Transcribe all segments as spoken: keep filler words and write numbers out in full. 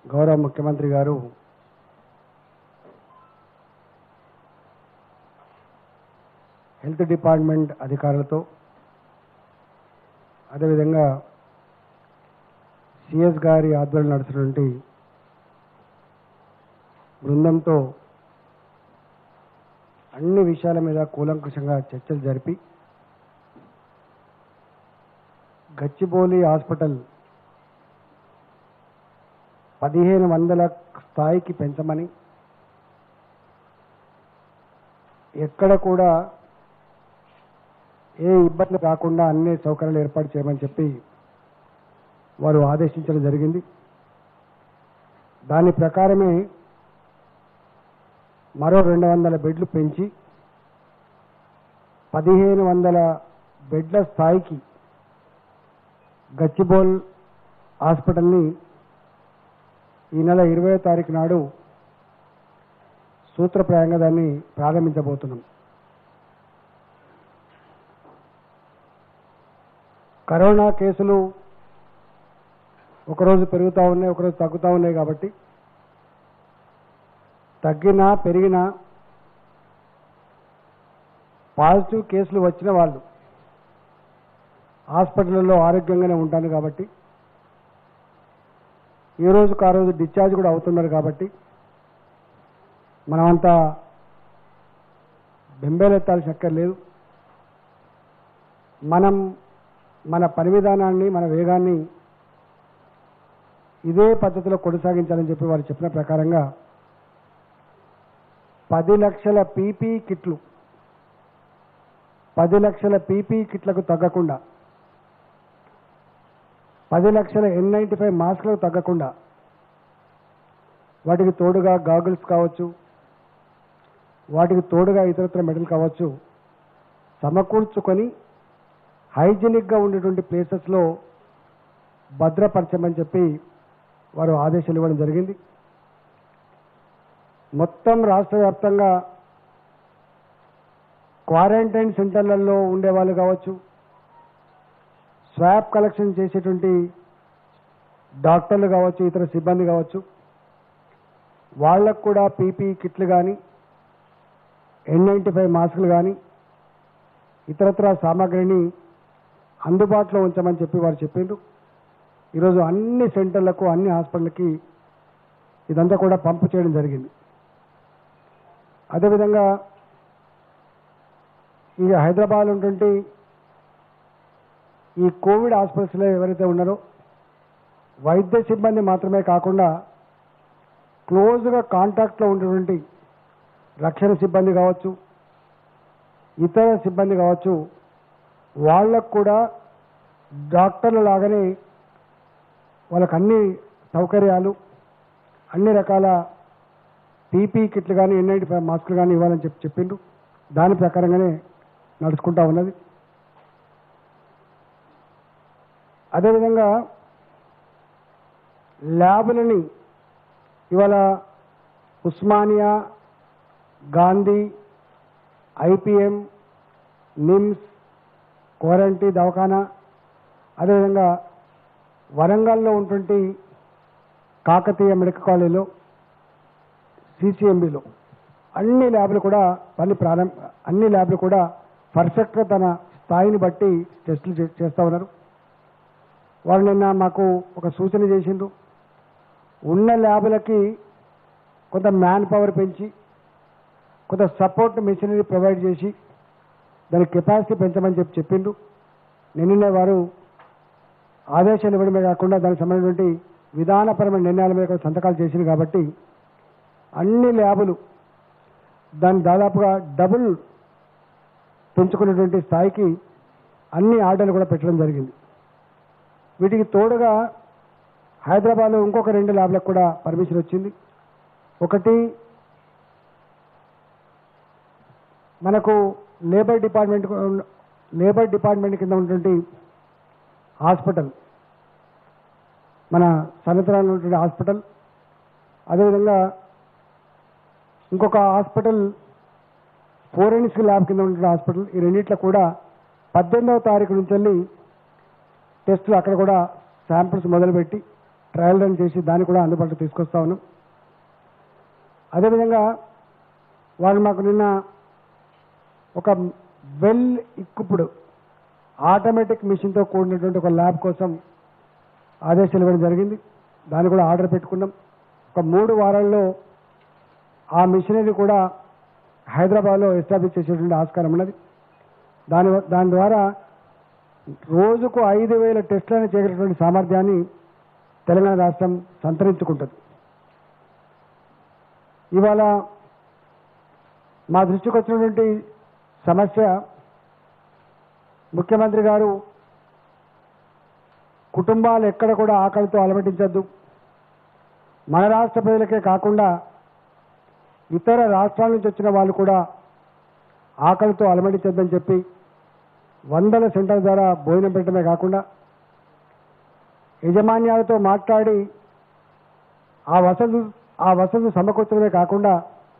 గౌరవ ముఖ్యమంత్రి గారు హెల్త్ డిపార్ట్మెంట్ అధికారులతో అదేవిధంగా సిఎస్ గారి ఆధ్వర్యంలో నడుస్తున్నటువంటి బృందంతో అన్ని విషయాల మీద కూలంకషంగా చర్చలు జరిపి గచ్చిబౌలి హాస్పిటల్ పదిహేను వందల స్థాయికి పెంచమని, ఎక్కడ కూడా ఏ ఇబ్బంది రాకుండా అన్ని సౌకర్యాలు ఏర్పాటు చేయమని చెప్పి వారు ఆదేశించడం జరిగింది. దాని ప్రకారమే మరో రెండు వందల బెడ్లు పెంచి పదిహేను వందల బెడ్ల స్థాయికి గచ్చిబౌల్ హాస్పిటల్ని ఈ నెల ఇరవై తారీఖు నాడు సూత్రప్రాయంగా దాన్ని ప్రారంభించబోతున్నాం. కరోనా కేసులు ఒకరోజు పెరుగుతూ ఉన్నాయి, ఒకరోజు తగ్గుతూ ఉన్నాయి. కాబట్టి తగ్గినా పెరిగినా పాజిటివ్ కేసులు వచ్చిన వాళ్ళు హాస్పిటల్లో ఆరోగ్యంగానే ఉంటాను కాబట్టి ఈ రోజుకు ఆ రోజు డిశ్చార్జ్ కూడా అవుతున్నారు. కాబట్టి మనమంతా బెంబేలెత్తాల్సిన అక్కర్లేదు. మనం మన పని విధానాన్ని, మన వేగాన్ని ఇదే పద్ధతిలో కొనసాగించాలని చెప్పి వారు చెప్పిన ప్రకారంగా పది లక్షల పీపీ కిట్లు పది లక్షల పీపీ కిట్లకు తగ్గకుండా, పది లక్షల ఎన్ నైంటీ ఫైవ్ మాస్కులకు తగ్గకుండా, వాటికి తోడుగా గాగుల్స్ కావచ్చు, వాటికి తోడుగా ఇతరత్ర మెడల్ కావచ్చు సమకూర్చుకొని హైజీనిక్గా ఉండేటువంటి ప్లేసెస్లో భద్రపరచమని చెప్పి వారు ఆదేశాలు ఇవ్వడం జరిగింది. మొత్తం రాష్ట్ర వ్యాప్తంగా క్వారంటైన్ సెంటర్లలో ఉండేవాళ్ళు కావచ్చు, స్వాబ్ కలెక్షన్ చేసేటువంటి డాక్టర్లు కావచ్చు, ఇతర సిబ్బంది కావచ్చు, వాళ్ళకు కూడా పీపీ కిట్లు కానీ, ఎన్ నైంటీ ఫైవ్ మాస్కులు కానీ, ఇతరత్ర సామాగ్రిని అందుబాటులో ఉంచమని చెప్పి వారు చెప్పిండ్రు. ఈరోజు అన్ని సెంటర్లకు, అన్ని హాస్పిటల్కి ఇదంతా కూడా పంపు చేయడం జరిగింది. అదేవిధంగా ఈ హైదరాబాద్ ఉన్నటువంటి ఈ కోవిడ్ హాస్పిటల్స్లో ఎవరైతే ఉన్నారో వైద్య సిబ్బంది మాత్రమే కాకుండా క్లోజ్గా కాంటాక్ట్లో ఉన్నటువంటి రక్షణ సిబ్బంది కావచ్చు, ఇతర సిబ్బంది కావచ్చు, వాళ్ళకు కూడా డాక్టర్ల లాగానే వాళ్ళకు అన్ని సౌకర్యాలు, అన్ని రకాల పీపీ కిట్లు కానీ, ఎన్ నైంటీ ఫైవ్ మాస్కులు కానీ ఇవ్వాలని చెప్పి చెప్పిండు. దాని ప్రకారంగానే నడుచుకుంటా ఉన్నది. అదేవిధంగా ల్యాబులని ఇవాళ ఉస్మానియా, గాంధీ, ఐపీఎం, నిమ్స్, కోరంటి దవాఖానా, అదేవిధంగా వరంగల్లో ఉన్నటువంటి కాకతీయ మెడికల్ కాలేజీలో, సిసిఎంబిలో అన్ని ల్యాబ్లు కూడా పని ప్రారంభ అన్ని ల్యాబ్లు కూడా పర్ఫెక్ట్గా తన స్థాయిని బట్టి టెస్టులు చేస్తూ ఉన్నారు. వారు నిన్న మాకు ఒక సూచన చేసిండ్రు. ఉన్న ల్యాబులకి కొంత మ్యాన్ పవర్ పెంచి, కొంత సపోర్ట్ మెషినరీ ప్రొవైడ్ చేసి దాని కెపాసిటీ పెంచమని చెప్పి చెప్పిండ్రు. నిన్ననే వారు ఆదేశాలు ఇవ్వడమే కాకుండా దానికి సంబంధించినటువంటి విధానపరమైన నిర్ణయాల మీద కూడా సంతకాలు చేసింది. కాబట్టి అన్ని ల్యాబులు దాన్ని దాదాపుగా డబుల్ పెంచుకున్నటువంటి స్థాయికి అన్ని ఆర్డర్లు కూడా పెట్టడం జరిగింది. వీటికి తోడుగా హైదరాబాద్లో ఇంకొక రెండు ల్యాబ్లకు కూడా పర్మిషన్ వచ్చింది. ఒకటి మనకు లేబర్ డిపార్ట్మెంట్ లేబర్ డిపార్ట్మెంట్ కింద ఉన్నటువంటి హాస్పిటల్, మన సనతరాలో ఉన్నటువంటి హాస్పిటల్, అదేవిధంగా ఇంకొక హాస్పిటల్ ఫోరెన్సిక్ ల్యాబ్ కింద ఉన్నటువంటి హాస్పిటల్, ఈ రెండిట్లో కూడా పద్దెనిమిదవ తారీఖు నుంచి వెళ్ళి టెస్టులు అక్కడ కూడా శాంపిల్స్ మొదలుపెట్టి ట్రయల్ రన్ చేసి దాన్ని కూడా అందుబాటులో తీసుకొస్తా ఉన్నాం. అదేవిధంగా వాళ్ళు మాకు నిన్న ఒక వెల్ ఇక్విప్డ్ ఆటోమేటిక్ మిషన్తో కూడినటువంటి ఒక ల్యాబ్ కోసం ఆదేశాలు ఇవ్వడం జరిగింది. దాన్ని కూడా ఆర్డర్ పెట్టుకున్నాం. ఒక మూడు వారాల్లో ఆ మిషనరీ కూడా హైదరాబాద్లో ఎస్టాబ్లిష్ చేసేటువంటి ఆస్కారం ఉన్నది. దాని దాని ద్వారా రోజుకు ఐదు వేల టెస్టులను చేయగలిగినటువంటి సామర్థ్యాన్ని తెలంగాణ రాష్ట్రం సంతరించుకుంటుంది. ఇవాళ మా దృష్టికి వచ్చినటువంటి సమస్య, ముఖ్యమంత్రి గారు కుటుంబాలు ఎక్కడ కూడా ఆకలితో అలమటించద్దు, మన రాష్ట్ర ప్రజలకే కాకుండా ఇతర రాష్ట్రాల నుంచి వచ్చిన వాళ్ళు కూడా ఆకలితో అలమటించద్దని చెప్పి వందల సెంటర్ల ద్వారా భోజనం పెట్టడమే కాకుండా యజమాన్యాలతో మాట్లాడి ఆ వసతులు ఆ వసతులు సమకూర్చడమే కాకుండా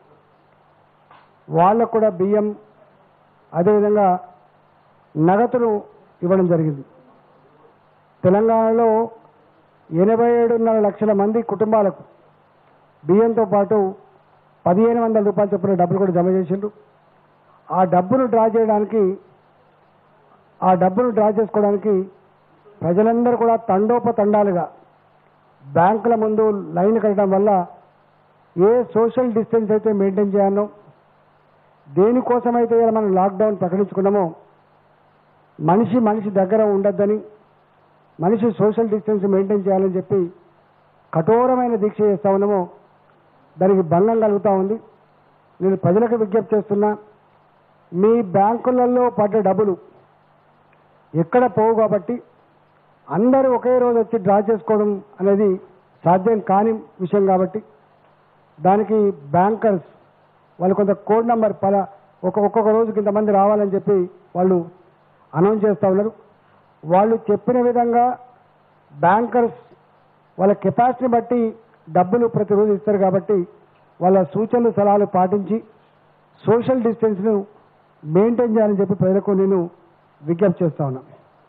వాళ్ళకు కూడా బియ్యం అదేవిధంగా నగదును ఇవ్వడం జరిగింది. తెలంగాణలో ఎనభై ఏడున్నర లక్షల మంది కుటుంబాలకు బియ్యంతో పాటు పదిహేను వందల రూపాయలు చొప్పున డబ్బులు కూడా జమ చేసిండ్రు. ఆ డబ్బును డ్రా చేయడానికి ఆ డబ్బును డ్రా చేసుకోవడానికి ప్రజలందరూ కూడా తండోపతండాలుగా బ్యాంకుల ముందు లైన్ కట్టడం వల్ల ఏ సోషల్ డిస్టెన్స్ అయితే మెయింటైన్ చేయాలో, దేనికోసమైతే మనం లాక్డౌన్ ప్రకటించుకున్నామో, మనిషి మనిషి దగ్గర ఉండొద్దని, మనిషి సోషల్ డిస్టెన్స్ మెయింటైన్ చేయాలని చెప్పి కఠోరమైన దీక్ష చేస్తూ ఉన్నామో దానికి భంగం కలుగుతూ ఉంది. నేను ప్రజలకు విజ్ఞప్తి చేస్తున్నా, మీ బ్యాంకులలో పడ్డ డబ్బులు ఎక్కడ పోవు కాబట్టి అందరూ ఒకే రోజు వచ్చి డ్రా చేసుకోవడం అనేది సాధ్యం కాని విషయం కాబట్టి దానికి బ్యాంకర్స్ వాళ్ళు కొంత కోడ్ నెంబర్ పల ఒక ఒక్కొక్క రోజుకి ఇంతమంది రావాలని చెప్పి వాళ్ళు అనౌన్స్ చేస్తూ ఉన్నారు. వాళ్ళు చెప్పిన విధంగా బ్యాంకర్స్ వాళ్ళ కెపాసిటీని బట్టి డబ్బులు ప్రతిరోజు ఇస్తారు కాబట్టి వాళ్ళ సూచనలు సలహాలు పాటించి సోషల్ డిస్టెన్స్ను మెయింటైన్ చేయాలని చెప్పి ప్రజలకు నేను విజ్ఞప్తి చేస్తా ఉన్నా.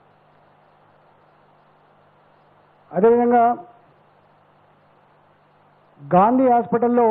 అదేవిధంగా గాంధీ హాస్పిటల్లో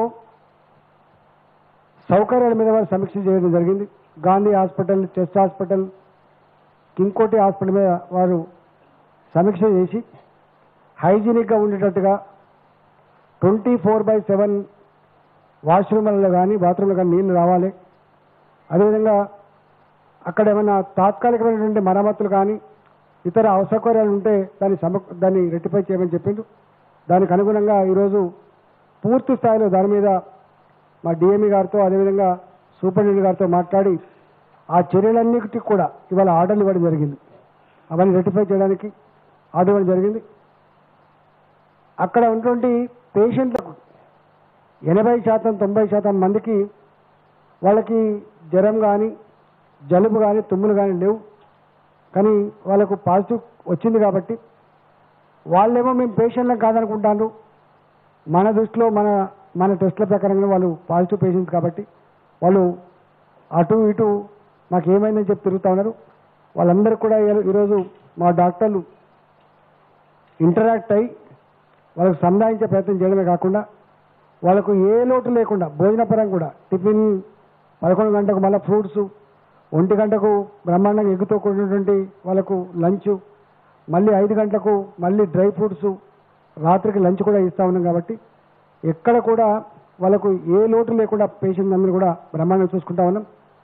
సౌకర్యాల మీద వారు సమీక్ష చేయడం జరిగింది. Gandhi hospital, chest hospital, Kingkoti hospital మీద వారు సమీక్ష చేసి హైజీనిక్గా ఉండేటట్టుగా ట్వంటీ ఫోర్ బై సెవెన్ వాష్రూమ్లలో కానీ బాత్రూంలో కానీ నీళ్లు రావాలి. అదేవిధంగా అక్కడ ఏమైనా తాత్కాలికమైనటువంటి మరమ్మతులు కానీ ఇతర అసౌకర్యాలు ఉంటే దాన్ని సమ దాన్ని రెక్టిఫై చేయమని చెప్పిండు. దానికి అనుగుణంగా ఈరోజు పూర్తి స్థాయిలో దాని మీద మా డిఎంఈ గారితో అదేవిధంగా సూపరింటెండెంట్ గారితో మాట్లాడి ఆ చర్యలన్నిటికీ కూడా ఇవాళ ఆర్డర్లు ఇవ్వడం జరిగింది. అవన్నీ రెక్టిఫై చేయడానికి ఆర్డర్ ఇవ్వడం జరిగింది. అక్కడ ఉన్నటువంటి పేషెంట్లకు ఎనభై శాతం తొంభై శాతం మందికి వాళ్ళకి జ్వరం కానీ జలుబు కానీ తుమ్ములు కానీ లేవు, కానీ వాళ్ళకు పాజిటివ్ వచ్చింది కాబట్టి వాళ్ళేమో మేము పేషెంట్లకు కాదనుకుంటాను. మన దృష్టిలో మన మన టెస్టుల ప్రకారంగా వాళ్ళు పాజిటివ్ పేషెంట్స్ కాబట్టి వాళ్ళు అటు ఇటు మాకు ఏమైందని చెప్పి తిరుగుతూ ఉన్నారు. వాళ్ళందరూ కూడా ఈరోజు మా డాక్టర్లు ఇంటరాక్ట్ అయ్యి వాళ్ళకు సంధానించే ప్రయత్నం చేయడమే కాకుండా వాళ్ళకు ఏ లోటు లేకుండా భోజనపరంగా కూడా టిఫిన్ పదకొండు గంటలకు మళ్ళీ ఫ్రూట్స్, ఒంటి గంటకు బ్రహ్మాండంగా ఎగ్గుతో కూడినటువంటి వాళ్ళకు లంచ్, మళ్ళీ ఐదు గంటలకు మళ్ళీ డ్రై ఫ్రూట్స్, రాత్రికి లంచ్ కూడా ఇస్తూ ఉన్నాం కాబట్టి ఎక్కడ కూడా వాళ్ళకు ఏ లోటు లేకుండా పేషెంట్ అందరూ కూడా బ్రహ్మాండంగా చూసుకుంటా ఉన్నాం.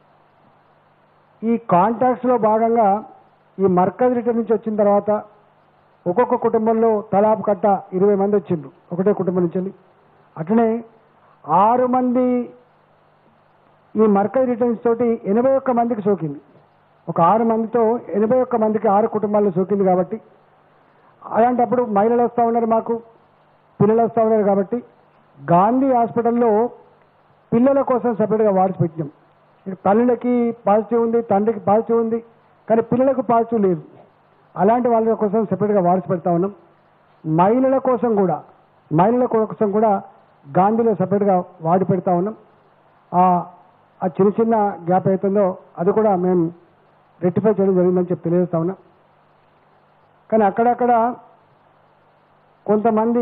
ఈ కాంటాక్ట్స్లో భాగంగా ఈ మర్కజ్ రిటర్న్ నుంచి వచ్చిన తర్వాత ఒక్కొక్క కుటుంబంలో తలాపు కట్ట ఇరవై మంది వచ్చిండ్రు ఒకటే కుటుంబం నుంచి. అట్లనే ఆరు మంది ఈ మర్కజ్ రిటర్న్స్ తోటి ఎనభై ఒక్క మందికి సోకింది. ఒక ఆరు మందితో ఎనభై ఒక్క మందికి ఆరు కుటుంబాల్లో సోకింది కాబట్టి అలాంటప్పుడు మహిళలు వస్తూ ఉన్నారు, మాకు పిల్లలు వస్తూ ఉన్నారు కాబట్టి గాంధీ హాస్పిటల్లో పిల్లల కోసం సపరేట్గా వార్డ్స్ పెట్టినాం. తల్లులకి పాజిటివ్ ఉంది, తండ్రికి పాజిటివ్ ఉంది, కానీ పిల్లలకు పాజిటివ్ లేదు. అలాంటి వాళ్ళ కోసం సపరేట్గా వార్డ్స్ పెడతా ఉన్నాం. మహిళల కోసం కూడా మహిళల కోసం కూడా గాంధీలో సపరేట్గా వార్డు పెడతా ఉన్నాం. ఆ చిన్న చిన్న గ్యాప్ అవుతుందో అది కూడా మేము రెక్టిఫై చేయడం జరిగిందని చెప్పి తెలియజేస్తా ఉన్నాం. కానీ అక్కడక్కడ కొంతమంది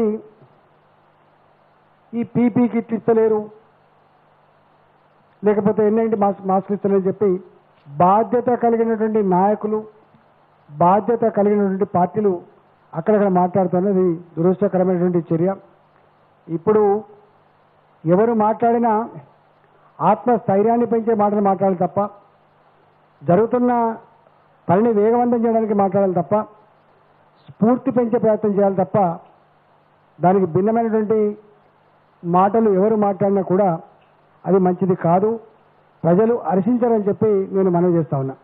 ఈ పీపీ కిట్లు ఇస్తలేరు, లేకపోతే ఎన్నింటి మాస్క్ మాస్కులు ఇస్తలేరని చెప్పి బాధ్యత కలిగినటువంటి నాయకులు, బాధ్యత కలిగినటువంటి పార్టీలు అక్కడక్కడ మాట్లాడుతున్నది దురదృష్టకరమైనటువంటి చర్య. ఇప్పుడు ఎవరు మాట్లాడినా ఆత్మస్థైర్యాన్ని పెంచే మాటలు మాట్లాడాలి తప్ప, జరుగుతున్న పనిని వేగవంతం చేయడానికి మాట్లాడాలి తప్ప, స్ఫూర్తి పెంచే ప్రయత్నం చేయాలి తప్ప, దానికి భిన్నమైనటువంటి మాటలు ఎవరు మాట్లాడినా కూడా అది మంచిది కాదు, ప్రజలు హర్షించారని చెప్పి నేను మనవి చేస్తా ఉన్నా.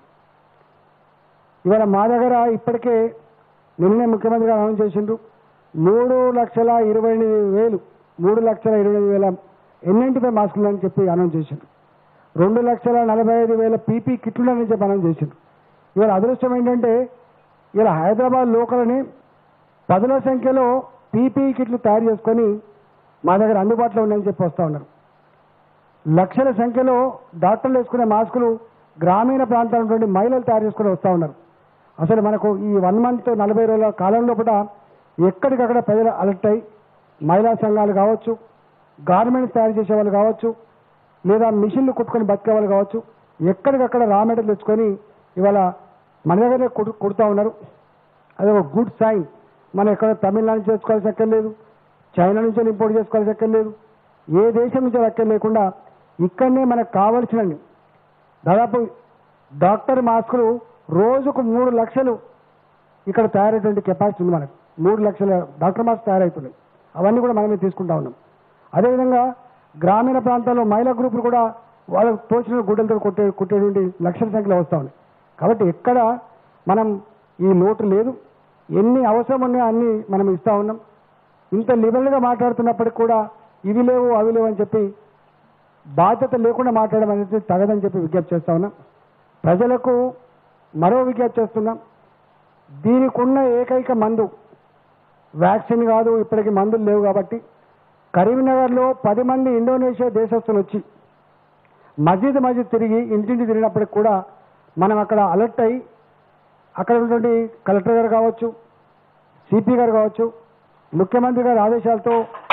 ఇవాళ మా దగ్గర ఇప్పటికే నిన్నే ముఖ్యమంత్రి గారు అనౌన్స్ చేసిండ్రు, మూడు లక్షల ఇరవై ఎనిమిది వేలు మూడు లక్షల ఇరవై ఎనిమిది వేల ఎన్నింటిపై మాస్కులు అని చెప్పి అనౌన్స్ చేసిండ్రు. రెండు లక్షల నలభై ఐదు వేల పీపీ కిట్లు అని చెప్పి అనౌన్స్ చేసిండ్రు. ఇవాళ అదృష్టం ఏంటంటే ఇలా హైదరాబాద్ లోకల్ని పదుల సంఖ్యలో పీపీ కిట్లు తయారు చేసుకొని మా దగ్గర అందుబాటులో ఉన్నాయని చెప్పి వస్తూ ఉన్నారు. లక్షల సంఖ్యలో డాక్టర్లు వేసుకునే మాస్కులు గ్రామీణ ప్రాంతాల నుండి మహిళలు తయారు చేసుకుని వస్తూ ఉన్నారు. అసలు మనకు ఈ వన్ మంత్ నలభై రోజుల కాలంలో కూడా ఎక్కడికక్కడ ప్రజలు అలర్ట్ అయ్యి మహిళా సంఘాలు కావచ్చు, గార్మెంట్స్ తయారు చేసే వాళ్ళు కావచ్చు, లేదా మిషన్లు కుట్టుకొని బతికే వాళ్ళు కావచ్చు, ఎక్కడికక్కడ రా మెటీరియల్ తెచ్చుకొని ఇవాళ మన దగ్గరే కుడు కుడుతూ ఉన్నారు. అది ఒక గుడ్ సైన్. మనం ఎక్కడ తమిళనాడు నుంచి చేసుకోవాల్సి అక్కర్లేదు, చైనా నుంచి ఇంపోర్ట్ చేసుకోవాల్సి అక్కర్లేదు, ఏ దేశం నుంచి అక్కర్ లేకుండా ఇక్కడనే మనకు కావలసినవి దాదాపు డాక్టర్ మాస్కులు రోజుకు మూడు లక్షలు ఇక్కడ తయారయ్యేటువంటి కెపాసిటీ ఉంది. మనకు మూడు లక్షల డాక్టర్ మాస్క్ తయారవుతున్నాయి. అవన్నీ కూడా మనమే తీసుకుంటా ఉన్నాం. అదేవిధంగా గ్రామీణ ప్రాంతాల్లో మహిళా గ్రూపులు కూడా వాళ్ళకు తోచిన గుడ్డలతో కుట్టే కుట్టేటువంటి లక్షల సంఖ్యలో వస్తూ ఉన్నాయి. కాబట్టి ఎక్కడ మనం ఈ లోటు లేదు, ఎన్ని అవసరం ఉన్నాయో అన్ని మనం ఇస్తూ ఉన్నాం. ఇంత లిబరల్గా మాట్లాడుతున్నప్పటికి కూడా ఇవి లేవు అవి లేవు అని చెప్పి బాధ్యత లేకుండా మాట్లాడడం అనేది తగదని చెప్పి విజ్ఞప్తి చేస్తా ఉన్నాం. ప్రజలకు మరో విజ్ఞప్తి చేస్తున్నాం, దీనికి ఉన్న ఏకైక మందు వ్యాక్సిన్ కాదు, ఇప్పటికీ మందులు లేవు. కాబట్టి కరీంనగర్లో పది మంది ఇండోనేషియా దేశస్తులు వచ్చి మస్జిద్ మస్జిద్ తిరిగి ఇంటింటి తిరిగినప్పటికి కూడా మనం అక్కడ అలర్ట్ అయ్యి అక్కడ ఉన్నటువంటి కలెక్టర్ గారు కావచ్చు, సిపి గారు కావచ్చు, ముఖ్యమంత్రి గారి ఆదేశాలతో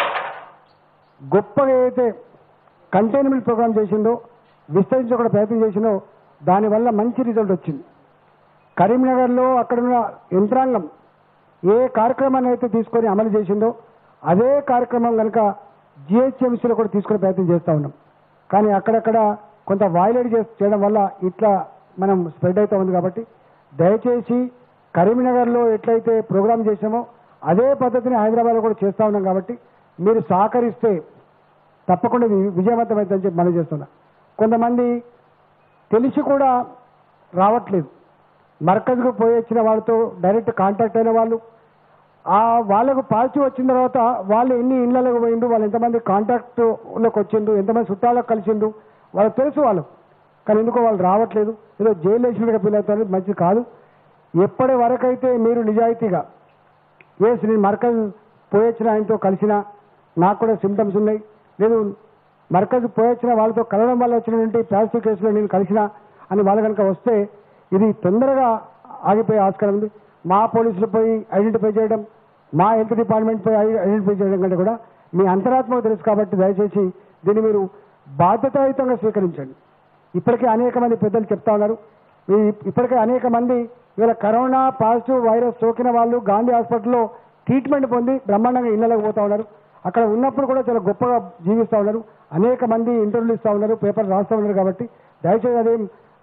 గొప్పగా ఏదైతే కంటైన్మెంట్ ప్రోగ్రామ్ చేసిందో, విస్తరించకుండా ప్రయత్నం చేసిందో, దానివల్ల మంచి రిజల్ట్ వచ్చింది. కరీంనగర్లో అక్కడున్న యంత్రాంగం ఏ కార్యక్రమాన్ని అయితే తీసుకొని అమలు చేసిందో అదే కార్యక్రమం కనుక జిహెచ్ఎంసీలో కూడా తీసుకునే ప్రయత్నం చేస్తూ ఉన్నాం. కానీ అక్కడక్కడ కొంత వైలేట్ చేయడం వల్ల ఇట్లా మనం స్ప్రెడ్ అవుతూ ఉంది. కాబట్టి దయచేసి కరీంనగర్లో ఎట్లయితే ప్రోగ్రామ్ చేసామో అదే పద్ధతిని హైదరాబాద్లో కూడా చేస్తూ ఉన్నాం. కాబట్టి మీరు సహకరిస్తే తప్పకుండా విజయవంతం అవుతుందని చెప్పి మనం చేస్తున్నాం. కొంతమంది తెలిసి కూడా రావట్లేదు, మర్కజ్కు పోయి వచ్చిన వాళ్ళతో డైరెక్ట్ కాంటాక్ట్ అయిన వాళ్ళు, ఆ వాళ్ళకు పాజిటివ్ వచ్చిన తర్వాత వాళ్ళు ఎన్ని ఇళ్లకు పోయిండు, వాళ్ళు ఎంతమంది కాంటాక్ట్లోకి వచ్చిండు, ఎంతమంది చుట్టాలకు కలిసిండు వాళ్ళకి తెలుసు వాళ్ళు. కానీ ఎందుకో వాళ్ళు రావట్లేదు, ఏదో జైలు వేసినట్టుగా ఫీల్ అవుతారు. మంచిది కాదు. ఎప్పటి వరకైతే మీరు నిజాయితీగా ఎస్ నేను మర్కజ్ పోయి వచ్చిన ఆయనతో కలిసినా, నాకు కూడా సిమ్టమ్స్ ఉన్నాయి, లేదు మర్కజ్ పోయి వచ్చిన వాళ్ళతో కలవడం వల్ల వచ్చినటువంటి పాజిటివ్ కేసులో నేను కలిసినా అని వాళ్ళు కనుక వస్తే ఇది తొందరగా ఆగిపోయే ఆస్కారం ఉంది. మా పోలీసులు పోయి ఐడెంటిఫై చేయడం, మా హెల్త్ డిపార్ట్మెంట్ పోయి ఐడెంటిఫై చేయడం కంటే కూడా మీ అంతరాత్మకు తెలుసు. కాబట్టి దయచేసి దీన్ని మీరు బాధ్యతాయుతంగా స్వీకరించండి. ఇప్పటికే అనేక మంది పెద్దలు చెప్తా ఉన్నారు, ఇప్పటికే అనేక మంది ఇవాళ కరోనా పాజిటివ్ వైరస్ సోకిన వాళ్ళు గాంధీ హాస్పిటల్లో ట్రీట్మెంట్ పొంది బ్రహ్మాండంగా ఇళ్లకు పోతా ఉన్నారు. అక్కడ ఉన్నప్పుడు కూడా చాలా గొప్పగా జీవిస్తూ ఉన్నారు. అనేక మంది ఇంటర్వ్యూలు ఇస్తూ ఉన్నారు, పేపర్ రాస్తూ ఉన్నారు. కాబట్టి దయచేసి అదేం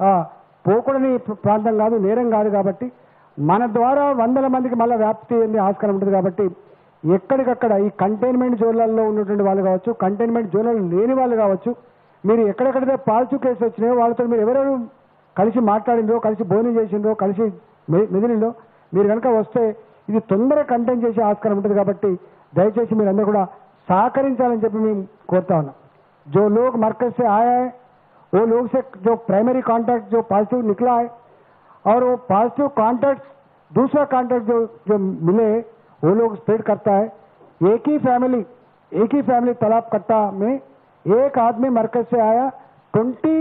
పోకూడని ప్రాంతం కాదు, నేరం కాదు. కాబట్టి మన ద్వారా వందల మందికి మళ్ళీ వ్యాప్తి చెందే ఆస్కారం ఉంటుంది. కాబట్టి ఎక్కడికక్కడ ఈ కంటైన్మెంట్ జోన్లలో ఉన్నటువంటి వాళ్ళు కావచ్చు, కంటైన్మెంట్ జోన్లలో లేని వాళ్ళు కావచ్చు, మీరు ఎక్కడెక్కడైతే పాజిటివ్ కేసు వచ్చినాయో వాళ్ళతో మీరు ఎవరెవరు కలిసి మాట్లాడిందో, కలిసి భోజనం చేసిందో, కలిసి మెదిలిందో మీరు కనుక వస్తే ఇది తొందరగా కంటైన్ చేసే ఆస్కారం ఉంటుంది. కాబట్టి దయచేసి మీరందరూ కూడా సహకరించాలని చెప్పి మేము కోరుతా ఉన్నాం. जो लोग मरकज से आया है वो लोग से जो प्राइमरी कांटेक्ट जो पॉजिटिव निकला है और वो पॉजिटिव कांटेक्ट दूसरा कांटेक्ट जो जो मिले वो लोग स्प्रेड करता है. एक ही फैमिली एक ही फैमिली तालाब कट्टा में एक आदमी मरकज से आया, ट्वेंटी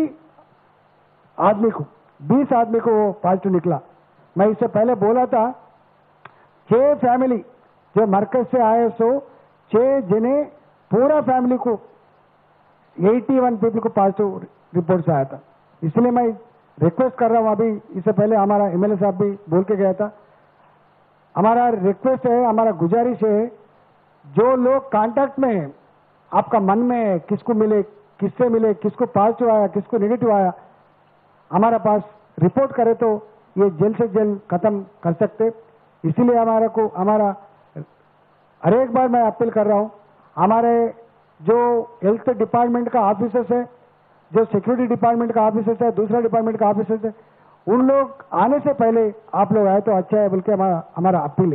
आदमी को बीस आदमी को वो पॉजिटिव निकला. मैं इससे पहले बोला था छह फैमिली जो मरकज से आए सो छह जने पूरा फैमिली को इक्यासी पीपल को पॉजिटिव रिपोर्ट से आया था। इसलिए मैं रिक्वेस्ट कर रहा हूं, अभी इससे पहले हमारा एमएलए साहब भी बोल के गया था, हमारा रिक्वेस्ट है, हमारा गुजारिश है, जो लोग कांटेक्ट में है, आपका मन में है, किसको मिले, किससे मिले, किसको पॉजिटिव आया, किसको नेगेटिव आया, हमारा पास रिपोर्ट करे तो ये जल्द से जल्द खत्म कर सकते। इसीलिए हमारा को हमारा हर एक बार मैं अपील कर रहा हूं, हमारे जो हेल्थ डिपार्टमेंट का ऑफिसर्स है, जो सिक्योरिटी डिपार्टमेंट का ऑफिसर्स है, दूसरा डिपार्टमेंट का ऑफिसर्स है, उन लोग आने से पहले आप लोग आए तो अच्छा है बोल के हमारा हमारा अपील है।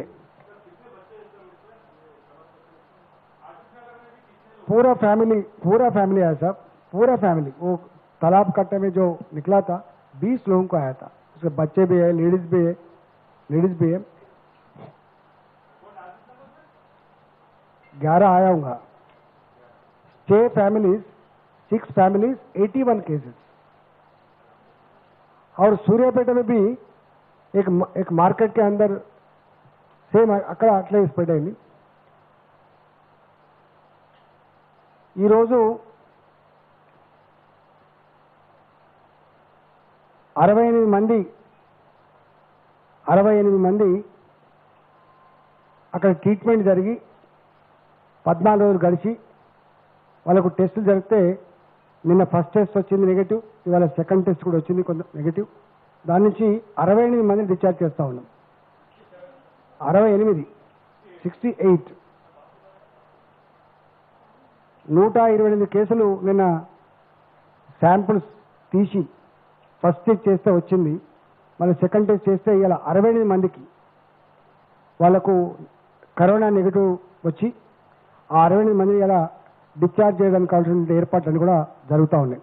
पूरा फैमिली पूरा फैमिली आया साहब, पूरा फैमिली। वो तालाब कट्टे में जो निकला था बीस लोगों को आया था, उसके बच्चे भी है, लेडीज भी है, लेडीज भी है। ग्यारह आया हूँगा, छह फैमिलीज, सिक्स फैमिलीज, इक्यासी केसेस। और सूर्यापेट में भी एक एक मार्केट के अंदर సేమ్ అక్కడ అట్లే స్ప్రెడ్ అయింది। ఈరోజు అరవై ఎనిమిది మంది అరవై ఎనిమిది మంది అక్కడ ట్రీట్మెంట్ జరిగి పద్నాలుగు రోజులు గడిచి వాళ్ళకు టెస్టులు జరిగితే నిన్న ఫస్ట్ టెస్ట్ వచ్చింది నెగటివ్, ఇవాళ సెకండ్ టెస్ట్ కూడా వచ్చింది కొంత నెగటివ్। దాని నుంచి అరవై ఎనిమిది మందిని డిశ్చార్జ్ చేస్తూ ఉన్నాం। అరవై ఎనిమిది సిక్స్టీ ఎయిట్ నూట ఇరవై ఎనిమిది కేసులు నిన్న శాంపుల్స్ తీసి ఫస్ట్ టెస్ట్ చేస్తే వచ్చింది, మళ్ళీ సెకండ్ టెస్ట్ చేస్తే ఇవాళ అరవై ఎనిమిది మందికి వాళ్ళకు కరోనా నెగిటివ్ వచ్చి ఆ అరవై ఎనిమిది మందిని ఇలా డిశ్చార్జ్ చేయడానికి కావాల్సిన ఏర్పాట్లన్నీ కూడా జరుగుతూ ఉన్నాయి।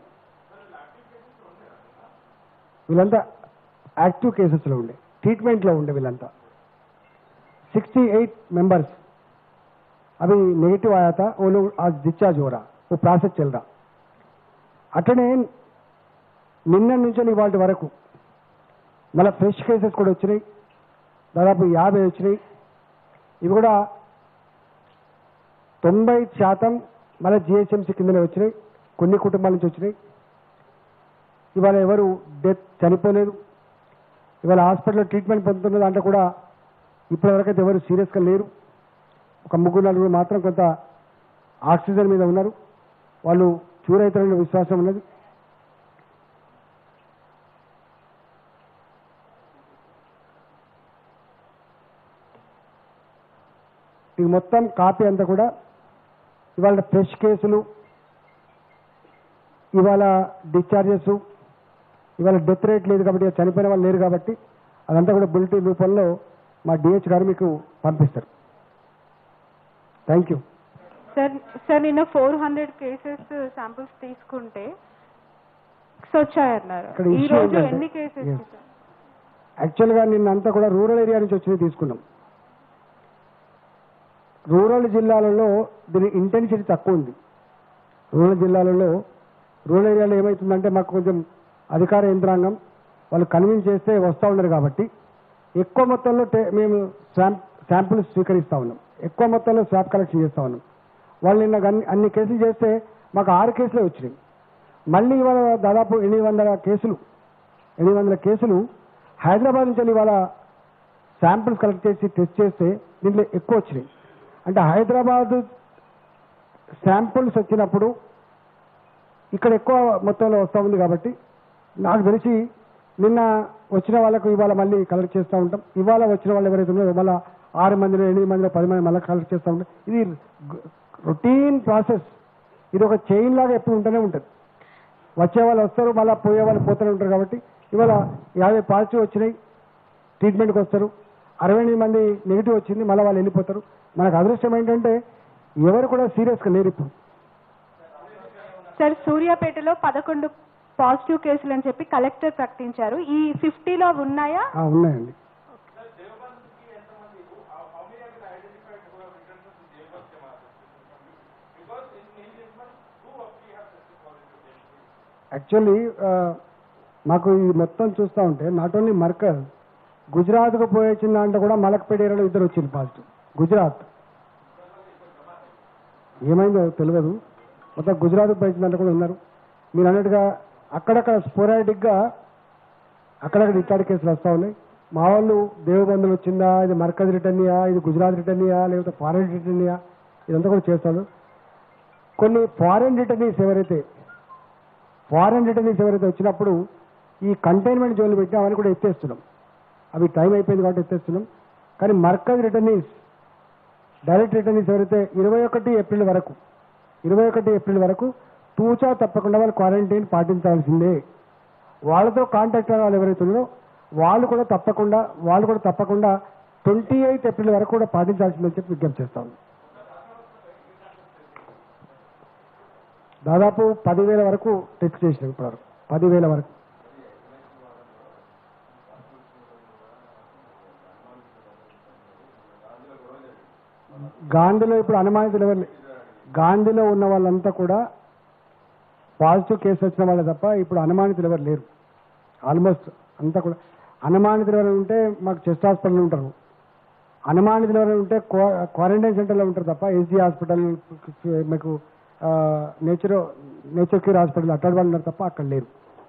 వీళ్ళంతా యాక్టివ్ కేసెస్లో ఉండే, ట్రీట్మెంట్లో ఉండే వీళ్ళంతా। सिक्सटी एट मेंबर्स अभी नेगेटिव आया था, वो लोग आज डिस्चार्ज हो रहा, वो प्रोसेस चल रहा। అట్లనే నిన్న నుంచి ఇవాళ వరకు మళ్ళీ ఫ్రెష్ కేసెస్ కూడా వచ్చినాయి, దాదాపు యాభై వచ్చినాయి। ఇవి కూడా తొంభై శాతం మళ్ళీ జిహెచ్ఎంసీ కిందనే వచ్చినాయి, కొన్ని కుటుంబాల నుంచి వచ్చినాయి। ఇవాళ ఎవరు డెత్ చనిపోలేదు, ఇవాళ హాస్పిటల్లో ట్రీట్మెంట్ పొందుతున్న దాంట్లో కూడా ఇప్పటివరకైతే ఎవరు సీరియస్గా లేరు। ఒక ముగ్గురు నలుగురు మాత్రం కొంత ఆక్సిజన్ మీద ఉన్నారు, వాళ్ళు క్యూర్ అవుతారనే విశ్వాసం ఉన్నది। ఈ మొత్తం కాపీ అంతా కూడా ఇవాళ ఫ్రెష్ కేసులు, ఇవాళ డిశ్చార్జెస్, ఇవాళ డెత్ రేట్ లేదు కాబట్టి చనిపోయిన వాళ్ళు లేరు కాబట్టి అదంతా కూడా బులెటిన్ రూపంలో మా డిహెచ్ గారు మీకు పంపిస్తారు। Thank you sir. సార్ నిన్న ఫోర్ హండ్రెడ్ కేసెస్ శాంపుల్స్ తీసుకుంటే వచ్చాయన్నారు, ఈ రోజు ఎన్ని కేసెస్? యాక్చువల్గా నిన్న అంతా కూడా రూరల్ ఏరియా నుంచి వచ్చి తీసుకున్నాం। రూరల్ జిల్లాలలో దీని ఇంటెన్సిటీ తక్కువ ఉంది। రూరల్ జిల్లాలలో రూరల్ ఏరియాలో ఏమవుతుందంటే మాకు కొంచెం అధికార యంత్రాంగం వాళ్ళు కన్విన్స్ చేస్తే వస్తూ ఉన్నారు కాబట్టి ఎక్కువ మొత్తంలో మేము శాంపుల్స్ స్వీకరిస్తూ ఉన్నాం, ఎక్కువ మొత్తంలో స్వాబ్ కలెక్షన్ చేస్తూ ఉన్నాం। వాళ్ళు నిన్న అన్ని అన్ని కేసులు చేస్తే మాకు ఆరు కేసులే వచ్చినాయి। మళ్ళీ ఇవాళ దాదాపు ఎనిమిది వందల కేసులు ఎనిమిది వందల కేసులు హైదరాబాద్ నుంచి ఇవాళ శాంపుల్స్ కలెక్ట్ చేసి టెస్ట్ చేస్తే దీంట్లో ఎక్కువ వచ్చినాయి। అంటే హైదరాబాద్ శాంపుల్స్ వచ్చినప్పుడు ఇక్కడ ఎక్కువ మొత్తంలో వస్తూ ఉంది కాబట్టి నాకు తెలిసి నిన్న వచ్చిన వాళ్ళకు ఇవాళ మళ్ళీ కలెక్ట్ చేస్తూ ఉంటాం। ఇవాళ వచ్చిన వాళ్ళు ఎవరైతే ఉన్నారో మళ్ళీ ఆరు మందిలో ఎనిమిది మందిలో పది మంది మళ్ళీ కలెక్ట్ చేస్తూ ఉంటాం। ఇది రొటీన్ ప్రాసెస్, ఇది ఒక చైన్ లాగా ఎప్పుడు ఉంటూనే ఉంటుంది। వచ్చే వాళ్ళు వస్తారు, మళ్ళీ పోయే వాళ్ళు పోతూనే ఉంటారు కాబట్టి ఇవాళ యాభై పాజిటివ్ వచ్చినాయి, ట్రీట్మెంట్కి వస్తారు, అరవై ఎనిమిది మంది నెగిటివ్ వచ్చింది, మళ్ళీ వాళ్ళు వెళ్ళిపోతారు। మనకు అదృష్టం ఏంటంటే ఎవరు కూడా సీరియస్గా లేరు ఇప్పుడు। సార్ సూర్యాపేటలో పదకొండు పాజిటివ్ కేసులు అని చెప్పి కలెక్టర్ ప్రకటించారు, ఈ ఫిఫ్టీలో ఉన్నాయా? ఉన్నాయండి। యాక్చువల్లీ మాకు ఈ మొత్తం చూస్తూ ఉంటే నాట్ ఓన్లీ మర్కజ్, గుజరాత్కు పోయొచ్చిన దాంట్లో కూడా మలక్పేట ఏరియాలో ఇద్దరు వచ్చింది పాజిటివ్, గుజరాత్ ఏమైందో తెలియదు, మొత్తం గుజరాత్కు పోయిందంటే కూడా ఉన్నారు. మీరు అన్నట్టుగా అక్కడక్కడ స్పోరాటిక్గా అక్కడక్కడ ఇట్లాంటి కేసులు వస్తూ ఉన్నాయి. మా వాళ్ళు దేవబంధులు వచ్చిందా, ఇది మర్కజ్ రిటర్నియా, ఇది గుజరాత్ రిటర్నియా, లేకపోతే ఫారెన్ రిటర్నియా, ఇదంతా కూడా చేస్తాడు. కొన్ని ఫారెన్ రిటర్నీస్ ఎవరైతే ఫారెన్ రిటర్నీస్ ఎవరైతే వచ్చినప్పుడు ఈ కంటైన్మెంట్ జోన్లు పెట్టి అవన్నీ కూడా ఎత్తేస్తున్నాం. అవి టైం అయిపోయింది కాబట్టి ఎత్తేస్తున్నాం. కానీ మర్కజ్ రిటర్నీస్, డైరెక్ట్ రిటర్నీస్ ఎవరైతే ఇరవై ఒకటి ఏప్రిల్ వరకు ఇరవై ఒకటి ఏప్రిల్ వరకు తూచా తప్పకుండా వాళ్ళు క్వారంటైన్ పాటించాల్సిందే. వాళ్ళతో కాంటాక్ట్ అయిన వాళ్ళు ఎవరైతే ఉన్నారో వాళ్ళు కూడా తప్పకుండా వాళ్ళు కూడా తప్పకుండా ట్వంటీ ఎయిత్ ఏప్రిల్ వరకు కూడా పాటించాల్సిందని చెప్పి విజ్ఞప్తి చేస్తాం. దాదాపు పదివేల వరకు టెస్ట్ చేసినాం ఇప్పటివరకు, పదివేల వరకు. గాంధీలో ఇప్పుడు అనుమానితులు ఎవరు, గాంధీలో ఉన్న వాళ్ళంతా కూడా పాజిటివ్ కేసు వచ్చిన వాళ్ళే తప్ప ఇప్పుడు అనుమానితులు ఎవరు లేరు. ఆల్మోస్ట్ అంతా కూడా అనుమానితులు ఎవరైనా ఉంటే మాకు చెస్ట్ హాస్పిటల్ ఉంటారు, అనుమానితులు ఎవరైనా ఉంటే క్వారంటైన్ సెంటర్లో ఉంటారు తప్ప ఎస్జీ హాస్పిటల్, మీకు నేచర్ నేచర్ క్యూర్ హాస్పిటల్ అట్లాంటి వాళ్ళు ఉన్నారు తప్ప అక్కడ లేరు.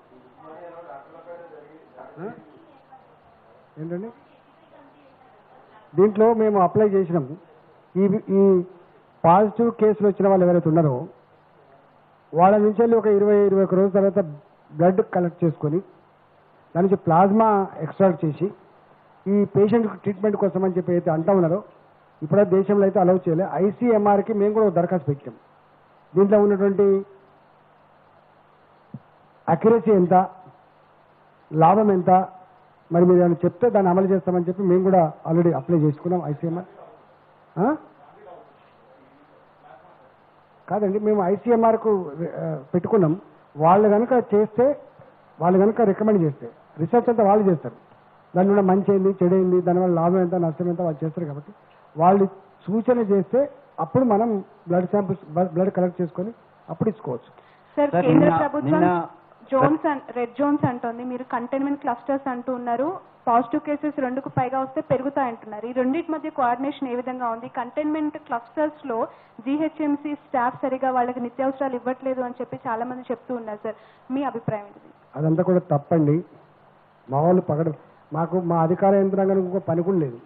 ఏంటండి దీంట్లో మేము అప్లై చేసినాము. ఈ ఈ పాజిటివ్ కేసులు వచ్చిన వాళ్ళు ఎవరైతే ఉన్నారో వాళ్ళ నుంచి వెళ్ళి ఒక ఇరవై ఇరవై ఒక రోజుల తర్వాత బ్లడ్ కలెక్ట్ చేసుకొని దాని నుంచి ప్లాజ్మా ఎక్స్ట్రాక్ట్ చేసి ఈ పేషెంట్ ట్రీట్మెంట్ కోసం అని చెప్పి అయితే అంటా ఉన్నారో ఇప్పుడు దేశంలో అయితే అలౌ చేయలేదు. ఐసీఎంఆర్కి మేము కూడా ఒక దరఖాస్తు పెట్టాం. దీంట్లో ఉన్నటువంటి అక్యురసీ ఎంత, లాభం ఎంత, మరి మీరు ఏమైనా చెప్తే దాన్ని అమలు చేస్తామని చెప్పి మేము కూడా ఆల్రెడీ అప్లై చేసుకున్నాం. ఐసీఎంఆర్ కాదండి, మేము ఐసీఎంఆర్కు పెట్టుకున్నాం. వాళ్ళు కనుక చేస్తే, వాళ్ళు కనుక రికమెండ్ చేస్తే, రీసెర్చ్ అంతా వాళ్ళు చేస్తారు. దానివల్ల మంచి అయింది, చెడు అయింది, దానివల్ల లాభం ఎంత, నష్టం ఎంత వాళ్ళు చేస్తారు. కాబట్టి వాళ్ళు సూచన చేస్తే అప్పుడు మనం బ్లడ్ శాంపిల్స్ బ్లడ్ కలెక్ట్ చేసుకొని అప్పుడు ఇచ్చుకోవచ్చు. సార్, కేంద్ర ప్రభుత్వం జోన్స్ రెడ్ జోన్స్ అంటోంది, మీరు కంటైన్మెంట్ క్లస్టర్స్ అంటూ ఉన్నారు. పాజిటివ్ కేసెస్ రెండుకు పైగా వస్తే పెరుగుతాయంటున్నారు. ఈ రెండింటి మధ్య కోఆర్డినేషన్ ఏ విధంగా ఉంది? కంటైన్మెంట్ క్లస్టర్స్ లో జీహెచ్ఎంసీ స్టాఫ్ సరిగా వాళ్ళకి నిత్యావసరాలు ఇవ్వట్లేదు అని చెప్పి చాలా మంది చెప్తూ ఉన్నారు. సార్, మీ అభిప్రాయం ఏంటి? అదంతా కూడా తప్పండి. మా వాళ్ళు పగడ మాకు మా అధికార యంత్రాంగం ఇంకో పని కూడా లేదు.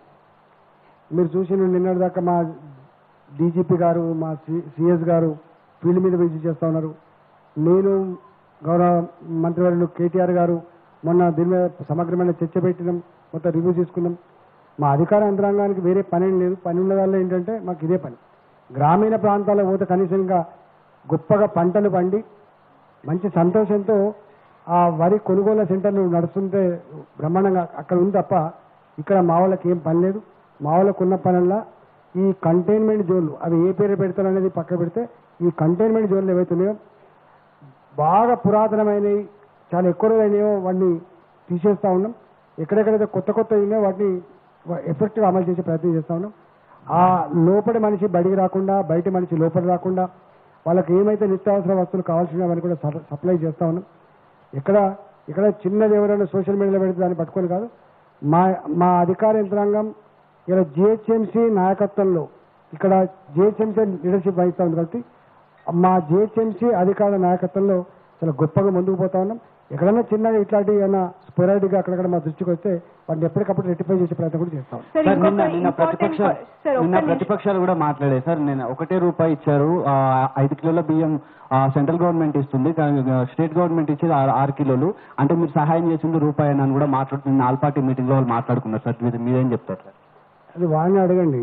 మీరు చూసి నిన్నటి దాకా మా డీజీపీ గారు, మా సిఎస్ గారు ఫీల్డ్ మీద విజిట్ చేస్తూ ఉన్నారు. నేను గౌరవ మంత్రివర్యులు కేటీఆర్ గారు మొన్న దీని మీద సమగ్రమైన చర్చ పెట్టినాం, మొత్తం రివ్యూ చేసుకున్నాం. మా అధికార యంత్రాంగానికి వేరే పని ఏం లేదు. పని ఉన్న వల్ల ఏంటంటే మాకు ఇదే పని. గ్రామీణ ప్రాంతాల్లో పోతే కనీసంగా గొప్పగా పంటలు పండి మంచి సంతోషంతో ఆ వరి కొనుగోలు సెంటర్లు నడుస్తుంటే బ్రహ్మాండంగా అక్కడ ఉంది తప్ప ఇక్కడ మా వాళ్ళకి ఏం పని లేదు. మా వాళ్ళకు ఉన్న పనుల్లో ఈ కంటైన్మెంట్ జోన్లు అవి ఏ పేరు పెడతారు అనేది పక్క పెడితే ఈ కంటైన్మెంట్ జోన్లు ఏవైతే ఉన్నాయో బాగా పురాతనమైనవి, చాలా ఎక్కువ రోజులైనాయో వాటిని తీసేస్తూ ఉన్నాం. ఎక్కడెక్కడైతే కొత్త కొత్త ఉన్నాయో వాటిని ఎఫెక్టివ్గా అమలు చేసే ప్రయత్నం చేస్తూ ఉన్నాం. ఆ లోపలి మనిషి బయటికి రాకుండా, బయట మనిషి లోపలి రాకుండా వాళ్ళకి ఏమైతే నిత్యావసర వస్తువులు కావాల్సినవి అవన్నీ కూడా సప్లై చేస్తూ ఉన్నాం. ఇక్కడ ఇక్కడ చిన్నది ఎవరైనా సోషల్ మీడియాలో పెడితే దాన్ని పట్టుకొని కాదు. మా మా అధికార యంత్రాంగం ఇలా జిహెచ్ఎంసీ నాయకత్వంలో ఇక్కడ జిహెచ్ఎంసీ లీడర్షిప్ వహిస్తూ ఉంది కాబట్టి మా జిహెచ్ఎంసీ అధికారుల నాయకత్వంలో చాలా గొప్పగా ముందుకు పోతా ఉన్నాం. ఎక్కడైనా చిన్నగా ఇట్లాంటి ఏమైనా స్పోరాడిక్గా అక్కడక్కడ మా దృష్టికి వస్తే వాటిని ఎప్పటికప్పుడు రెక్టిఫై చేసే ప్రయత్నం కూడా చేస్తాం. నిన్న ప్రతిపక్ష నిన్న ప్రతిపక్షాలు కూడా మాట్లాడాయి సార్. నేను ఒకటే రూపాయి ఇచ్చారు, ఐదు కిలోల బియ్యం సెంట్రల్ గవర్నమెంట్ ఇస్తుంది, స్టేట్ గవర్నమెంట్ ఇచ్చేది ఆరు కిలోలు, అంటే మీరు సహాయం చేసింది రూపాయి అని కూడా మాట్లాడుతుంది. ఆల్ పార్టీ మీటింగ్ లో వాళ్ళు మాట్లాడుకున్నారు సార్. మీరు మీరేం చెప్తారు సార్? అది వాళ్ళని అడగండి.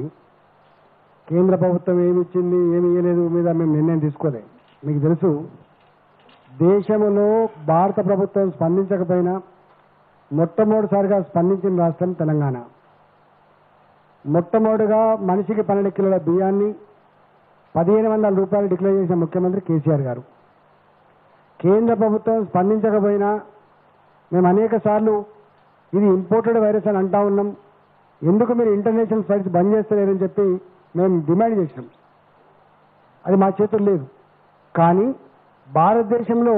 కేంద్ర ప్రభుత్వం ఏమి ఇచ్చింది, ఏమి ఇవ్వలేదు మీద మేము నిర్ణయం తీసుకోలేదు. మీకు తెలుసు, దేశంలో భారత ప్రభుత్వం స్పందించకపోయినా మొట్టమొదటిసారిగా స్పందించిన రాష్ట్రం తెలంగాణ. మొట్టమొదటిగా మనిషికి పన్నెండు కిలోల బియ్యాన్ని పదిహేను వందల రూపాయలు డిక్లేర్ చేసిన ముఖ్యమంత్రి కేసీఆర్ గారు. కేంద్ర ప్రభుత్వం స్పందించకపోయినా మేము అనేక సార్లు ఇది ఇంపోర్టెడ్ వైరస్ అని అంటా ఉన్నాం, ఎందుకు మీరు ఇంటర్నేషనల్ ఫ్లైట్స్ బంద్ చేస్తలేరని చెప్పి మేము డిమాండ్ చేసినాం. అది మా చేతులు లేదు. కానీ భారతదేశంలో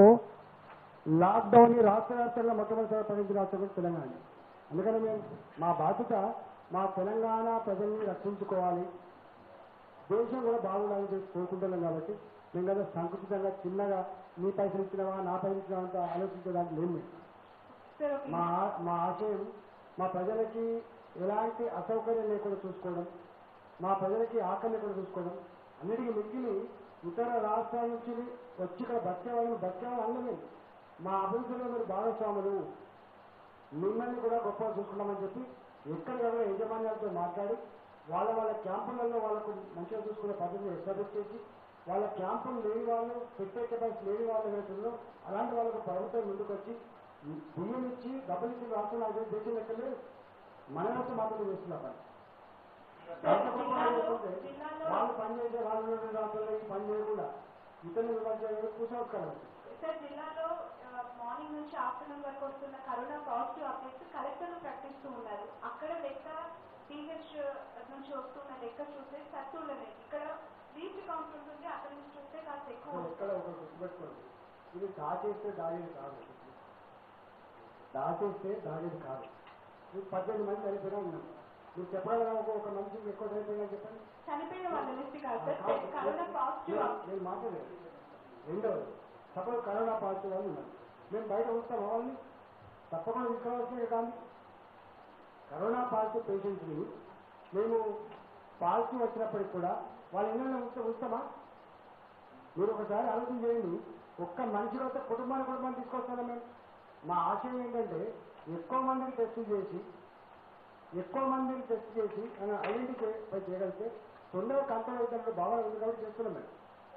లాక్డౌన్ రాష్ట్ర వ్యాప్తంగా మొట్టమొదటిసారి ప్రకటించిన రాష్ట్రం తెలంగాణ. అందుకని మేము మా బాధ్యత మా తెలంగాణ ప్రజల్ని రక్షించుకోవాలి, దేశం కూడా బాగుండాలని చెప్పి కోరుకుంటున్నాం. కాబట్టి మేము కదా సంకుచితంగా చిన్నగా నీ పైసలు ఇచ్చినవా నా పైసలు ఇచ్చినవా అంత ఆలోచించడానికి లేదు. మా మా ఆశయం మా ప్రజలకి ఎలాంటి అసౌకర్యం లేకుండా చూసుకోవడం, మా ప్రజలకి ఆకలి లేకుండా చూసుకోవడం, అన్నిటికీ మిగిలి ఇతర రాష్ట్రాల నుంచి వచ్చి ఇక్కడ బతికేవాళ్ళని బతికేవాళ్ళు అందమే మా అభివృద్ధిలో మీరు భాగస్వాములు, మిమ్మల్ని కూడా గొప్పగా చూసుకున్నామని చెప్పి ఎక్కడికక్కడ యజమాన్యాలతో మాట్లాడి వాళ్ళ వాళ్ళ క్యాంపులలో వాళ్ళకు మంచిగా చూసుకునే పద్ధతిని ఎస్టాబ్లిష్ చేసి వాళ్ళ క్యాంపులు లేని వాళ్ళు పెట్టే కెపాసిటీ లేని వాళ్ళు ఏదైతుందో అలాంటి వాళ్ళకు ప్రభుత్వం ముందుకు వచ్చి బియ్యం ఇచ్చి డబ్బులు ఇచ్చి రాష్ట్రం నాకు దేశం లెక్కలేదు మన వస్తే మాత్రమే చేస్తున్నారు. వాళ్ళు పనిచేసే వాళ్ళు రాష్ట్రాల్లో పని చేయకుండా ఇతరులు పనిచేయడం కూర్చోవడం. సార్, జిల్లాలో మార్నింగ్ నుంచి ఆఫ్టర్నూన్ వరకు వస్తున్న కరోనా పాజిటివ్ అప్డేట్స్ కలెక్టర్లు ప్రకటిస్తూ ఉన్నారు. అక్కడ లెక్క టీహెచ్ నుంచి వస్తున్న లెక్క చూస్తే సత్తులనే ఇక్కడ రీచ్ కౌంట్ ఉంటుంది, అక్కడ నుంచి చూస్తే కాస్త ఎక్కువ. ఎక్కడ ఒకరు గుర్తుపెట్టుకోండి, ఇది దాచేస్తే దాగేది కాదు, దాచేస్తే దాగేది కాదు. మీరు పద్దెనిమిది మంది చనిపోయినా ఉన్నాం, మీరు చెప్పగలరా ఒక మనిషికి ఎక్కువ చనిపోయినా చెప్పండి. చనిపోయిన వాళ్ళ లిస్ట్ కాదు సార్, కరోనా పాజిటివ్. నేను మాట్లాడలేదు. రెండవది, సపోజ్ కరోనా పాజిటివ్ అని ఉన్నారు, మేము బయట ఉంచుతాం వాళ్ళని తప్పకుండా తీసుకోవాల్సిందే. కానీ కరోనా పాజిటివ్ పేషెంట్ని మేము పాజిటివ్ వచ్చినప్పటికి కూడా వాళ్ళ ఇళ్ళలో ఉంటే ఉంచుతామా? మీరు ఒకసారి ఆలోచన చేయండి. ఒక్క మనిషి వస్తే కుటుంబాన్ని కుటుంబాన్ని తీసుకొస్తారా మేము? మా ఆశయం ఏంటంటే ఎక్కువ మందికి టెస్ట్ చేసి ఎక్కువ మందిని టెస్ట్ చేసి ఐడెంటిఫై చేయగలిగితే తొందరగా కంట్రోల్ అవుతున్నప్పుడు భావన ఉంది కాబట్టి చేస్తున్నాం మేము.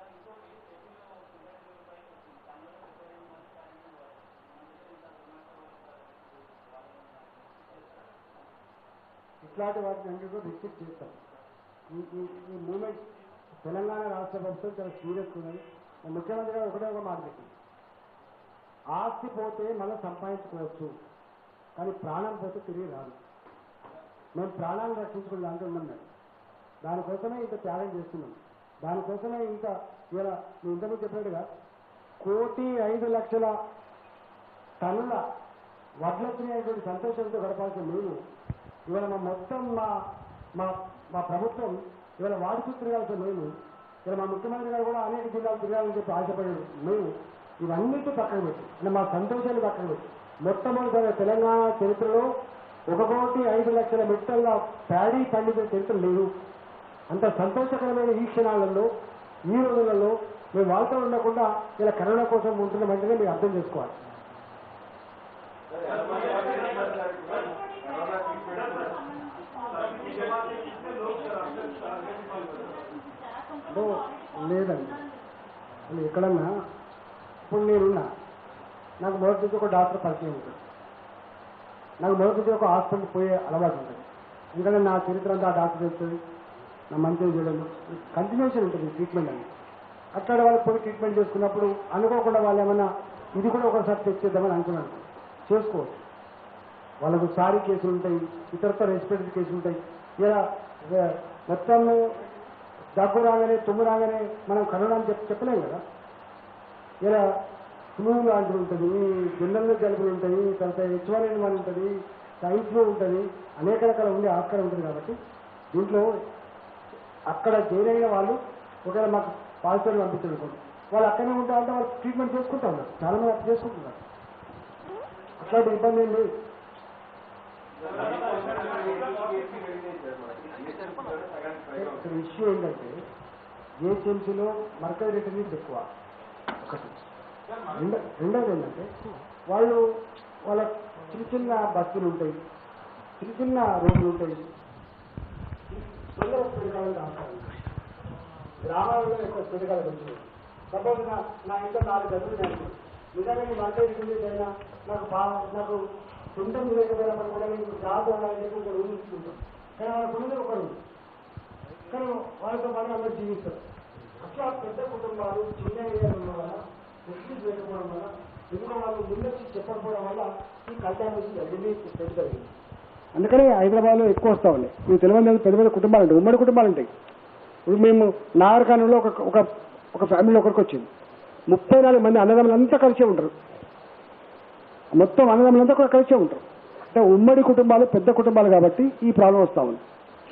ఇట్లాంటి వాటిని అన్నింటిలో రిస్ట్రిక్ట్ చేస్తాం. ఈ ఈ మూమెంట్ తెలంగాణ రాష్ట్ర ప్రభుత్వం చాలా సీరియస్ ఉన్నది. ముఖ్యమంత్రి గారు ఒకటే ఒక మాట పెట్టింది, ఆస్తి పోతే మనం సంపాదించుకోవచ్చు కానీ ప్రాణం పోతే తిరిగి రాదు. మేము ప్రాణాలను రక్షించుకుని దాంట్లో ఉన్నాం మేము. దానికోసమే ఇంత త్యాగం చేస్తున్నాం. దానికోసమే ఇంత ఇలా మేము ఇంతకుముందు చెప్పినట్టుగా కోటి ఐదు లక్షల టన్నుల వడ్లొచ్చినటువంటి సంతోషంతో గడపాల్సిన మేము ఇవాళ మా మొత్తం మా మా మా ప్రభుత్వం ఇవాళ వాడి చుట్టూ తిరగాల్సిన మేము, ఇలా మా ముఖ్యమంత్రి గారు కూడా అనేక జిల్లాలు తిరగాలని చెప్పి ఆశపడేది మేము, ఇవన్నిటి పక్కన పెట్టి అంటే మా సంతోషాన్ని పక్కన పెట్టి మొట్టమొదటిసారి తెలంగాణ చరిత్రలో ఒక కోటి ఐదు లక్షల మెట్టల్లో ప్యాడీ పండించిన చరిత్ర లేదు. అంత సంతోషకరమైన ఈ క్షణాలలో ఈ రోజులలో మేము వాళ్ళతో ఉండకుండా ఇలా కరోనా కోసం ఉంటున్నామంటేనే మీరు అర్థం చేసుకోవాలి. లేదండి, అసలు ఎక్కడన్నా ఇప్పుడు నేనున్నా, నాకు మొదటి నుంచి ఒక డాక్టర్ పరిచయం ఉంటుంది, నాకు మొదటి నుంచి ఒక హాస్పిటల్ పోయే అలవాటు ఉంటుంది. ఎందుకంటే నా చరిత్ర అంతా ఆ డాక్టర్ చెప్తుంది, నా మంచిగా చేయడం కంటిన్యూషన్ ఉంటుంది ట్రీట్మెంట్ అని. అక్కడ వాళ్ళకి పోయి ట్రీట్మెంట్ చేసుకున్నప్పుడు అనుకోకుండా వాళ్ళు ఏమన్నా ఇది కూడా ఒకసారి చెక్ చేద్దామని అనుకున్నాను, చేసుకోవచ్చు. వాళ్ళకు సారీ కేసులు ఉంటాయి, ఇతరత్ర రెస్పిరేటరీ కేసులు ఉంటాయి. ఇలా మొత్తం దగ్గు రాగానే తుమ్ము రాగానే మనం కరోనా అని చెప్పి చెప్పలేము కదా. ఇలా ఫ్లూ లాంటివి ఉంటుంది, జనరల్ జలుబులు ఉంటాయి, తర్వాత హెచ్ వన్ ఎన్ వన్ ఉంటుంది, స్వైన్ ఫ్లూ ఉంటుంది, అనేక రకాల ఉండే ఆస్కారం ఉంటుంది. కాబట్టి దీంట్లో అక్కడ చేరైన వాళ్ళు ఒకవేళ మాకు పాజిటివ్ పంపించారు అనుకోండి, వాళ్ళు అక్కడనే ఉంటారంటే వాళ్ళు ట్రీట్మెంట్ చేసుకుంటా ఉన్నారు, చాలా మంది అక్కడ చేసుకుంటున్నారు. అట్లాంటి ఇబ్బంది ఏం లేదు. ఇక్కడ ఇష్యూ ఏంటంటే జిహెచ్ఎంసీలో మర్కజ్ రిటర్నీస్ ఎక్కువ ఒకటి. రెండో రెండోది ఏంటంటే వాళ్ళు వాళ్ళ చిన్న చిన్న బస్సులు ఉంటాయి, చిన్న చిన్న రోడ్లు ఉంటాయి, తొందర పెరగాలని రాస్తారు. గ్రామాలలో ఎక్కువ పెరగాలి వచ్చింది. సపోజ్ నా నా ఇంట్లో నాలుగు గదులు నేను నిజంగా నేను మర్కజ్ రిటర్నీస్ అయినా నాకు బాగా నాకు సొంతం లేకపోయినప్పుడు కూడా నేను జాబ్ అవ్వాలని చెప్పి ఒక రూమ్ ఇచ్చుకుంటాం. కానీ వాళ్ళ ముందు ఒకరు కానీ వాళ్ళతో పాటు అందరూ జీవిస్తారు. అట్లా పెద్ద కుటుంబాలు చిన్న ఏరియాలు ఉండడం వల్ల ఫెసిలిటీస్ లేకపోవడం వల్ల ఎందుకో వాళ్ళు ముందొచ్చి చెప్పకపోవడం వల్ల ఈ కంటామినేషన్ జరిగింది పెద్దది. అందుకని హైదరాబాద్లో ఎక్కువ వస్తూ ఉన్నాయి. మీకు తెలియదు, పెద్ద పెద్ద కుటుంబాలు ఉంటాయి, ఉమ్మడి కుటుంబాలు ఉంటాయి. ఇప్పుడు మేము నాగర్కర్నూలులో ఒక ఒక ఒక ఫ్యామిలీ ఒకరికి వచ్చింది, ముప్పై నాలుగు మంది అన్నదమ్ములంతా కలిసే ఉంటారు. మొత్తం అన్నదమ్ములంతా కూడా కలిసే ఉంటారు. అంటే ఉమ్మడి కుటుంబాలు పెద్ద కుటుంబాలు కాబట్టి ఈ ప్రాబ్లం వస్తూ ఉంది.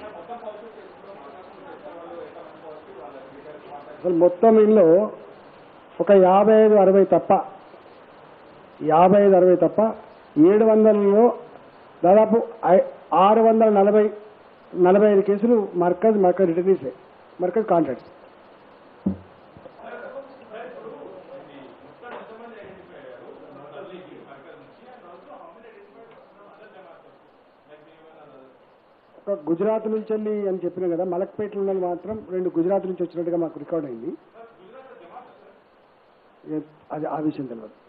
అసలు మొత్తం ఇంట్లో ఒక యాభై ఐదు అరవై తప్ప యాభై ఐదు అరవై తప్ప ఏడు వందలలో దాదాపు ఆరు వందల నలభై నలభై ఐదు కేసులు మర్కజ్ మర్కజ్ రిటర్నీసే మర్కజ్ కాంట్రాక్ట్స్. ఒక గుజరాత్ నుంచి వెళ్ళి అని చెప్పినా కదా, మలక్పేటలో ఉన్నది మాత్రం రెండు గుజరాత్ నుంచి వచ్చినట్టుగా మాకు రికార్డ్ అయింది. అది ఆ విషయం తెలియదు.